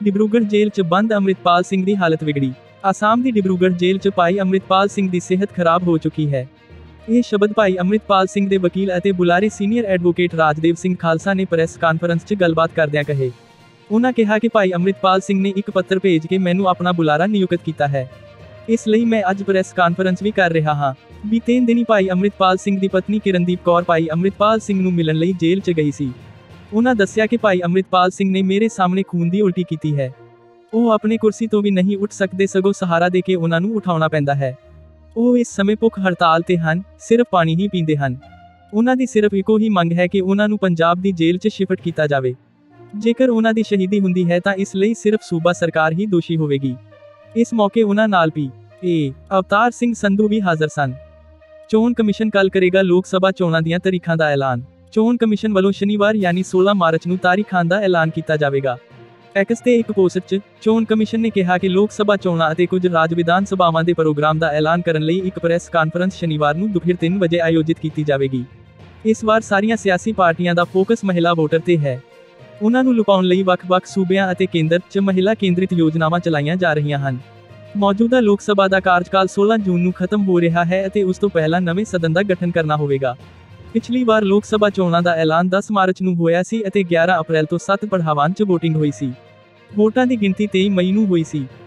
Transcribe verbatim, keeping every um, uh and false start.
ਡਿਬਰੂਗੜ੍ਹ ਜੇਲ੍ਹ 'ਚ ਬੰਦ ਅੰਮ੍ਰਿਤਪਾਲ ਸਿੰਘ ਦੀ ਹਾਲਤ ਵਿਗੜੀ। ਆਸਾਮ ਦੀ ਡਿਬਰੂਗੜ੍ਹ ਜੇਲ੍ਹ 'ਚ ਭਾਈ ਅੰਮ੍ਰਿਤਪਾਲ ਸਿੰਘ ਦੀ ਸਿਹਤ ਖਰਾਬ ਹੋ ਚੁੱਕੀ ਹੈ। ਇਹ ਸ਼ਬਦ ਭਾਈ ਅੰਮ੍ਰਿਤਪਾਲ ਸਿੰਘ ਦੇ ਵਕੀਲ ਅਤੇ ਬੁਲਾਰੇ ਸੀਨੀਅਰ ਐਡਵੋਕੇਟ ਰਾਜਦੇਵ ਸਿੰਘ ਖਾਲਸਾ ਨੇ ਪ੍ਰੈਸ ਕਾਨਫਰੰਸ 'ਚ ਗੱਲਬਾਤ ਕਰਦਿਆਂ ਕਹੇ। ਉਨ੍ਹਾਂ ਕਿਹਾ ਕਿ ਭਾਈ ਅੰਮ੍ਰਿਤਪਾਲ ਸਿੰਘ ਨੇ ਇੱਕ ਪੱਤਰ ਭੇਜ ਕੇ ਮੈਨੂੰ ਆਪਣਾ ਬੁਲਾਰਾ ਨਿਯੁਕਤ ਕੀਤਾ ਹੈ। ਇਸ ਲਈ ਮੈਂ ਅੱਜ ਪ੍ਰੈਸ ਕਾਨਫਰੰਸ ਵੀ ਕਰ ਰਿਹਾ ਹਾਂ। ਬੀਤੇ ਦਿਨੀ ਭਾਈ ਅੰਮ੍ਰਿਤਪਾਲ ਸਿੰਘ ਦੀ ਪਤਨੀ ਕਿਰਨਦੀਪ ਕੌਰ ਭਾਈ ਅੰਮ੍ਰਿਤਪਾਲ ਸਿੰਘ ਨੂੰ ਮਿਲਣ ਲਈ ਜੇਲ੍ਹ 'ਚ ਗਈ ਸੀ। ਉਨ੍ਹਾਂ ਦੱਸਿਆ ਕਿ ਭਾਈ ਅੰਮ੍ਰਿਤਪਾਲ ਸਿੰਘ ਨੇ ਮੇਰੇ ਸਾਹਮਣੇ ਖੂਨ ਦੀ ਉਲਟੀ ਕੀਤੀ ਹੈ। ਉਹ ਆਪਣੀ ਕੁਰਸੀ ਤੋਂ ਵੀ ਨਹੀਂ ਉੱਠ ਸਕਦੇ, ਸਗੋਂ ਸਹਾਰਾ ਦੇ ਕੇ ਉਹਨਾਂ ਨੂੰ ਉਠਾਉਣਾ ਪੈਂਦਾ ਹੈ। ਉਹ ਇਸ ਸਮੇਂ ਭੁੱਖ ਹੜਤਾਲ ਤੇ ਹਨ, ਸਿਰਫ ਪਾਣੀ ਹੀ ਪੀਂਦੇ ਹਨ। ਉਹਨਾਂ ਦੀ ਸਿਰਫ ਇੱਕੋ ਹੀ ਮੰਗ ਹੈ ਕਿ ਉਹਨਾਂ ਨੂੰ ਪੰਜਾਬ ਦੀ ਜੇਲ੍ਹ 'ਚ ਸ਼ਿਫਟ ਕੀਤਾ ਜਾਵੇ। ਜੇਕਰ ਉਹਨਾਂ ਦੀ ਸ਼ਹੀਦੀ ਹੁੰਦੀ ਹੈ ਤਾਂ ਇਸ ਲਈ ਸਿਰਫ ਸੂਬਾ ਸਰਕਾਰ ਹੀ ਦੋਸ਼ੀ ਹੋਵੇਗੀ। ਇਸ ਮੌਕੇ ਉਹਨਾਂ ਨਾਲ ਪੀ ਏ ਅਵਤਾਰ ਸਿੰਘ ਸੰਧੂ ਵੀ ਹਾਜ਼ਰ ਸਨ। ਚੋਣ ਕਮਿਸ਼ਨ ਕੱਲ੍ਹ ਕਰੇਗਾ ਲੋਕ ਸਭਾ ਚੋਣਾਂ ਦੀਆਂ ਤਾਰੀਖਾਂ ਦਾ ਐਲਾਨ। ਚੋਣ ਕਮਿਸ਼ਨ ਵੱਲੋਂ ਸ਼ਨੀਵਾਰ ਯਾਨੀ ਸੋਲਾਂ ਮਾਰਚ ਨੂੰ ਤਾਰੀਖਾਂ ਦਾ ਐਲਾਨ ਕੀਤਾ ਜਾਵੇਗਾ। ਐਕਸ ਤੇ ਇੱਕ ਪੋਸਟ 'ਚ ਚੋਣ ਕਮਿਸ਼ਨ ਨੇ ਕਿਹਾ ਕਿ ਲੋਕ ਸਭਾ ਚੋਣਾਂ ਅਤੇ ਕੁਝ ਰਾਜ ਵਿਧਾਨ ਸਭਾਵਾਂ ਦੇ ਪ੍ਰੋਗਰਾਮ ਦਾ ਐਲਾਨ ਕਰਨ ਲਈ ਇੱਕ ਪ੍ਰੈਸ ਕਾਨਫਰੰਸ ਸ਼ਨੀਵਾਰ ਨੂੰ ਦੁਪਹਿਰ ਤਿੰਨ ਵਜੇ ਆਯੋਜਿਤ ਕੀਤੀ ਜਾਵੇਗੀ। ਇਸ ਵਾਰ ਸਾਰੀਆਂ ਸਿਆਸੀ ਪਾਰਟੀਆਂ ਦਾ ਫੋਕਸ ਮਹਿਲਾ ਵੋਟਰ ਤੇ ਹੈ। ਉਹਨਾਂ ਨੂੰ ਲੁਭਾਉਣ ਲਈ ਵੱਖ-ਵੱਖ ਸੂਬਿਆਂ ਅਤੇ ਕੇਂਦਰ 'ਚ ਮਹਿਲਾ ਕੇਂਦਰਿਤ ਯੋਜਨਾਵਾਂ ਚਲਾਈਆਂ ਜਾ ਰਹੀਆਂ ਹਨ। ਮੌਜੂਦਾ ਲੋਕ ਸਭਾ ਦਾ ਕਾਰਜਕਾਲ ਸੋਲਾਂ ਜੂਨ ਨੂੰ ਖਤਮ ਹੋ ਰਿਹਾ ਹੈ ਅਤੇ ਉਸ ਤੋਂ ਪਹਿਲਾਂ ਨਵੇਂ ਸਦਨ ਦਾ ਗਠਨ ਕਰਨਾ ਹੋਵੇਗਾ। ਪਿਛਲੀ ਵਾਰ ਲੋਕ ਸਭਾ ਚੋਣਾਂ ਦਾ ਐਲਾਨ ਦਸ ਮਾਰਚ ਨੂੰ ਹੋਇਆ ਸੀ ਅਤੇ ਗਿਆਰਾਂ ਅਪ੍ਰੈਲ ਤੋਂ ਸੱਤ ਪੜਾਵਾਂ 'ਚ ਵੋਟਿੰਗ ਹੋਈ ਸੀ। ਵੋਟਾਂ ਦੀ ਗਿਣਤੀ ਤੇਈ ਮਈ ਨੂੰ ਹੋਈ ਸੀ।